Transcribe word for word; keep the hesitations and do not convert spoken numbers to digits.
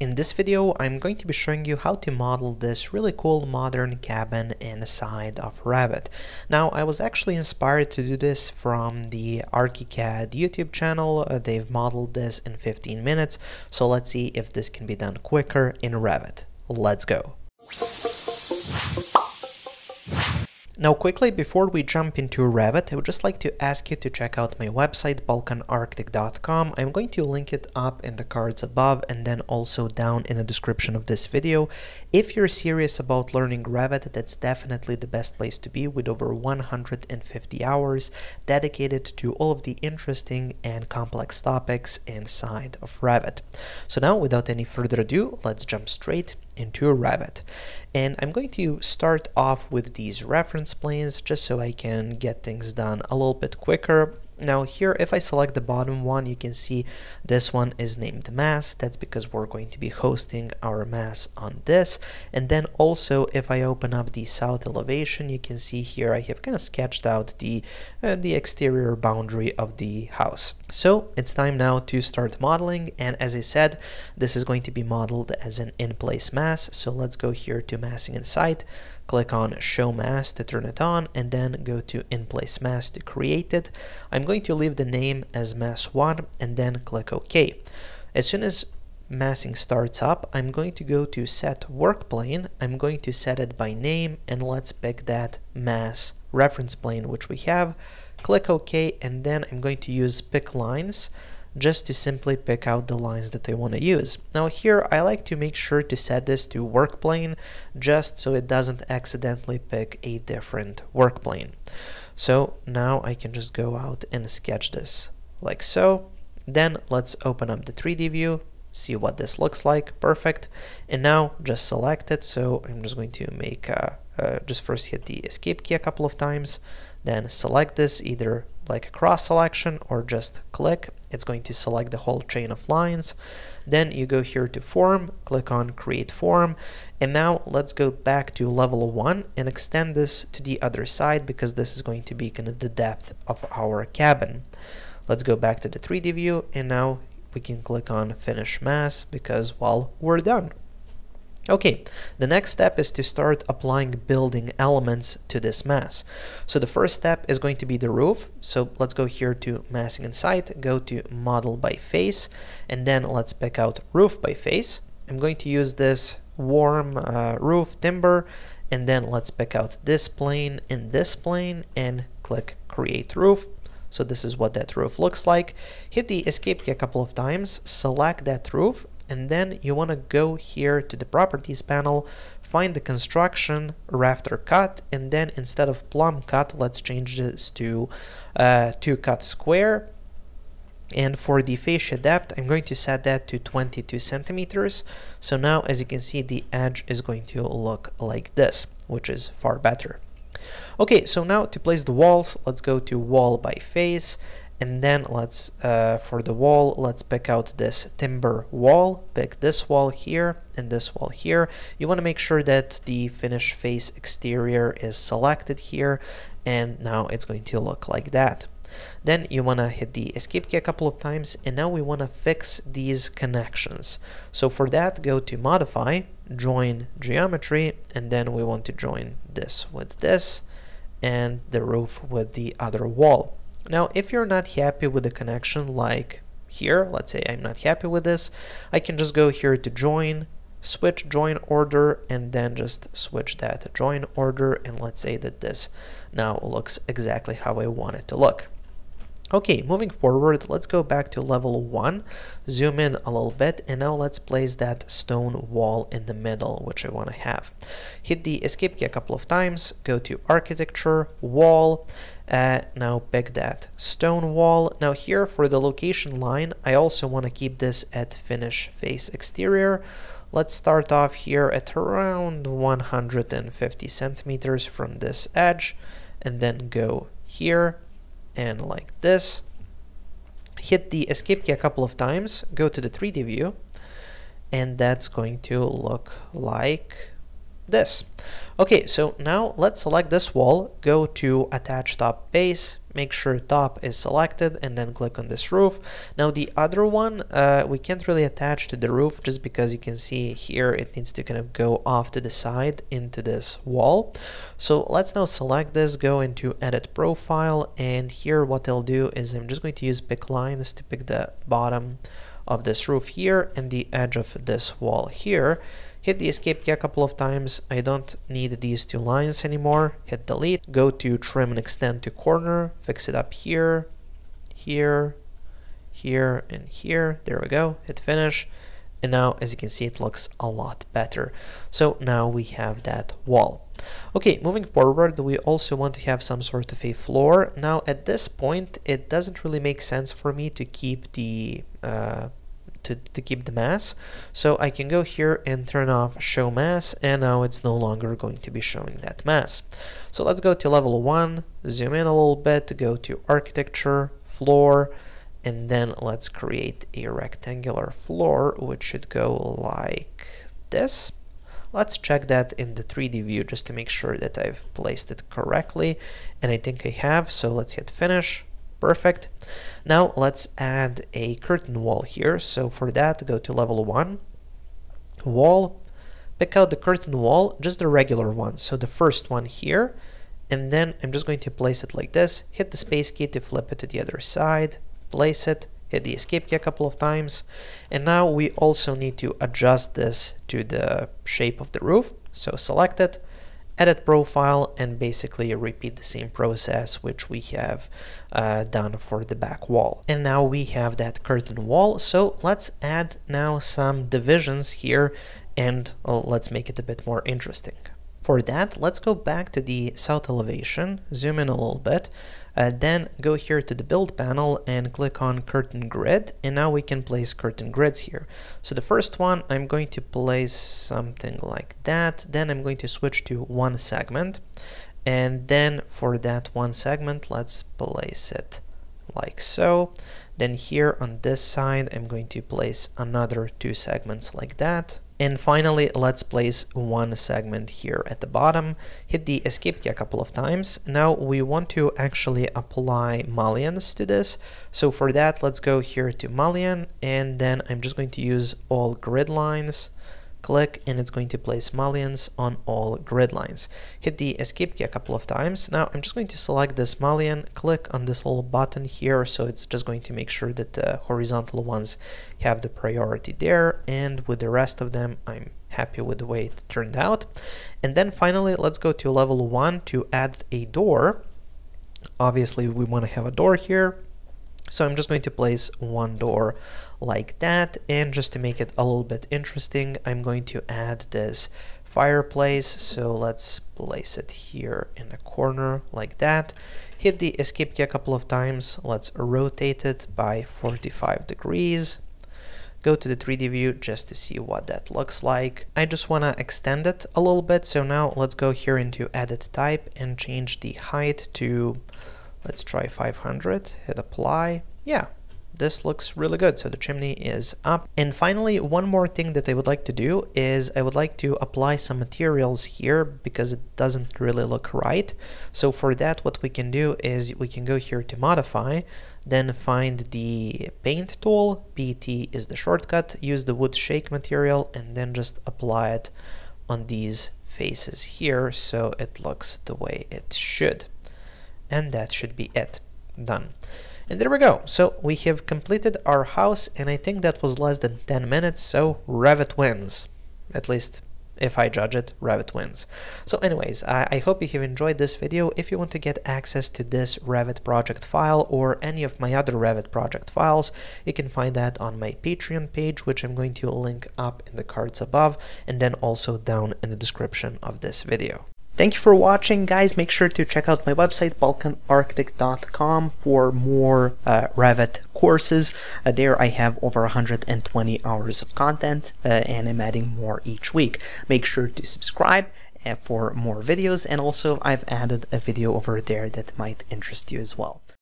In this video, I'm going to be showing you how to model this really cool modern cabin inside of Revit. Now, I was actually inspired to do this from the ArchiCAD YouTube channel. Uh, they've modeled this in fifteen minutes, so let's see if this can be done quicker in Revit. Let's go. Now quickly, before we jump into Revit, I would just like to ask you to check out my website, balkan architect dot com. I'm going to link it up in the cards above and then also down in the description of this video. If you're serious about learning Revit, that's definitely the best place to be, with over one hundred fifty hours dedicated to all of the interesting and complex topics inside of Revit. So now, without any further ado, let's jump straight into Revit. And I'm going to start off with these reference planes just so I can get things done a little bit quicker. Now here, if I select the bottom one, you can see this one is named mass. That's because we're going to be hosting our mass on this. And then also, if I open up the south elevation, you can see here I have kind of sketched out the uh, the exterior boundary of the house. So it's time now to start modeling, and as I said, this is going to be modeled as an in-place mass. So let's go here to massing and site, click on show mass to turn it on, and then go to in-place mass to create it. I'm going to leave the name as mass one and then click OK. As soon as massing starts up, I'm going to go to set work plane. I'm going to set it by name, and let's pick that mass reference plane which we have. Click OK, and then I'm going to use pick lines just to simply pick out the lines that I want to use. Now here, I like to make sure to set this to work plane just so it doesn't accidentally pick a different work plane. So now I can just go out and sketch this like so. Then let's open up the three D view, see what this looks like. Perfect. And now just select it. So I'm just going to make a, uh, just first hit the escape key a couple of times, then select this either like a cross selection or just click. It's going to select the whole chain of lines. Then you go here to form, click on create form, and now let's go back to level one and extend this to the other side, because this is going to be kind of the depth of our cabin. Let's go back to the three D view, and now we can click on finish mass because, well, we're done. Okay, the next step is to start applying building elements to this mass. So the first step is going to be the roof. So let's go here to massing and site, go to model by face, and then let's pick out roof by face. I'm going to use this warm uh, roof timber, and then let's pick out this plane and this plane and click create roof. So this is what that roof looks like. Hit the escape key a couple of times, select that roof, and then you want to go here to the properties panel, find the construction rafter cut, and then instead of plumb cut, let's change this to uh, to cut square. And for the fascia depth, I'm going to set that to twenty-two centimeters. So now, as you can see, the edge is going to look like this, which is far better. Okay, so now to place the walls, let's go to wall by face. And then let's, uh, for the wall, let's pick out this timber wall, pick this wall here and this wall here. You want to make sure that the finish face exterior is selected here, and now it's going to look like that. Then you want to hit the escape key a couple of times, and now we want to fix these connections. So for that, go to modify, join geometry, and then we want to join this with this and the roof with the other wall. Now, if you're not happy with the connection, like here, let's say I'm not happy with this, I can just go here to join, switch join order, and then just switch that to join order, and let's say that this now looks exactly how I want it to look. Okay, moving forward, let's go back to level one, zoom in a little bit, and now let's place that stone wall in the middle, which I want to have. Hit the escape key a couple of times, go to architecture, wall, uh, now pick that stone wall. Now here for the location line, I also want to keep this at finish face exterior. Let's start off here at around one hundred fifty centimeters from this edge, and then go here and like this. Hit the escape key a couple of times, go to the three D view, and that's going to look like this. Okay, so now let's select this wall, go to attach top base, make sure top is selected, and then click on this roof. Now the other one, uh, we can't really attach to the roof just because you can see here it needs to kind of go off to the side into this wall. So let's now select this, go into edit profile, and here what I'll do is I'm just going to use pick lines to pick the bottom of this roof here and the edge of this wall here. Hit the escape key a couple of times. I don't need these two lines anymore. Hit delete. Go to trim and extend to corner. Fix it up here, here, here, and here. There we go. Hit finish. And now, as you can see, it looks a lot better. So now we have that wall. Okay, moving forward, we also want to have some sort of a floor. Now, at this point, it doesn't really make sense for me to keep the uh, To, to keep the mass, so I can go here and turn off show mass, and now it's no longer going to be showing that mass. So let's go to level one, zoom in a little bit, go to architecture, floor, and then let's create a rectangular floor which should go like this. Let's check that in the three D view just to make sure that I've placed it correctly, and I think I have, so let's hit finish. Perfect. Now let's add a curtain wall here. So for that, go to level one, wall, pick out the curtain wall, just the regular one. So the first one here, and then I'm just going to place it like this. Hit the space key to flip it to the other side, place it, hit the escape key a couple of times. And now we also need to adjust this to the shape of the roof. So select it, edit profile, and basically repeat the same process which we have uh, done for the back wall. And now we have that curtain wall, so let's add now some divisions here, and uh, let's make it a bit more interesting. For that, let's go back to the south elevation, zoom in a little bit, uh, then go here to the build panel and click on curtain grid, and now we can place curtain grids here. So the first one, I'm going to place something like that, then I'm going to switch to one segment, and then for that one segment, let's place it like so. Then here on this side, I'm going to place another two segments like that. And finally, let's place one segment here at the bottom. Hit the escape key a couple of times. Now we want to actually apply mullions to this. So for that, let's go here to mullion, and then I'm just going to use all grid lines. Click, and it's going to place mullions on all grid lines. Hit the escape key a couple of times. Now I'm just going to select this mullion, click on this little button here, so it's just going to make sure that the horizontal ones have the priority there, and with the rest of them I'm happy with the way it turned out. And then finally, let's go to level one to add a door. Obviously we want to have a door here, so I'm just going to place one door like that, and just to make it a little bit interesting, I'm going to add this fireplace. So let's place it here in the corner like that. Hit the escape key a couple of times. Let's rotate it by forty-five degrees. Go to the three D view just to see what that looks like. I just want to extend it a little bit, so now let's go here into edit type and change the height to, let's try five hundred, hit apply. Yeah, this looks really good, so the chimney is up. And finally, one more thing that I would like to do is I would like to apply some materials here because it doesn't really look right. So for that, what we can do is we can go here to modify, then find the paint tool, P T is the shortcut, use the wood shake material, and then just apply it on these faces here so it looks the way it should. And that should be it. Done. And there we go. So we have completed our house, and I think that was less than ten minutes, so Revit wins. At least if I judge it, Revit wins. So anyways, I, I hope you have enjoyed this video. If you want to get access to this Revit project file or any of my other Revit project files, you can find that on my Patreon page, which I'm going to link up in the cards above, and then also down in the description of this video. Thank you for watching, guys. Make sure to check out my website, balkan architect dot com, for more uh, Revit courses. Uh, there I have over one hundred twenty hours of content, uh, and I'm adding more each week. Make sure to subscribe uh, for more videos, and also I've added a video over there that might interest you as well.